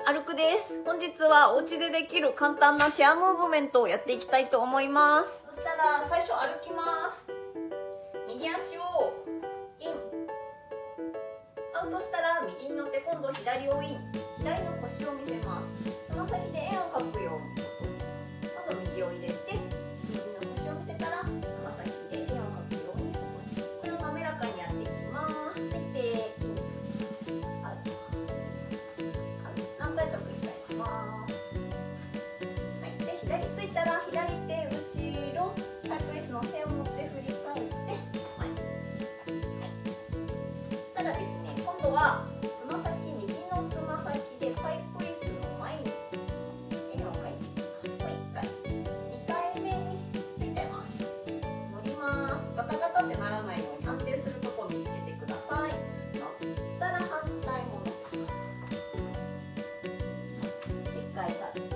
歩くです。本日はお家でできる簡単なチェアムーブメントをやっていきたいと思います。そしたら最初歩きます。右足をイン、アウトしたら右に乗って今度左をイン、左の腰を見せます。つま先で円を描くように今度右を入れて右の腰を見せたらつま先で円を描くように外に。これを滑らかにやっていきます。でイン、アウト、何回か繰り返します。はい、で左ついたら左手後ろ、タイプ S の背を持って振り返って前。はい、そしたらですね、今度はつま先、右のつま先でパイプ S の前に円を描いていきます。もう1回、2回目についちゃいます。乗ります。ガタガタってならないように安定するところに入れてください。乗ったら反対も乗ってます。1回立って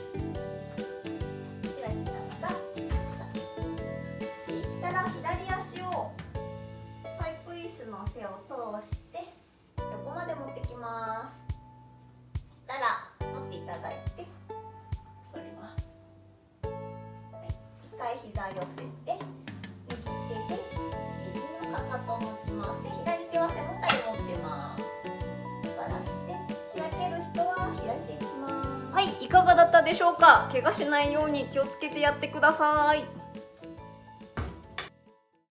開きながら下。したら左足をパイプ椅子の背を通して横まで持ってきます。そしたら持っていただいて反ります。はい、1回膝寄せて右手で右のかかとを持ちます。で左手は背もたれ持ってます。バラして開ける人は開いていきます。はい、いかがだったでしょうか。怪我しないように気をつけてやってください。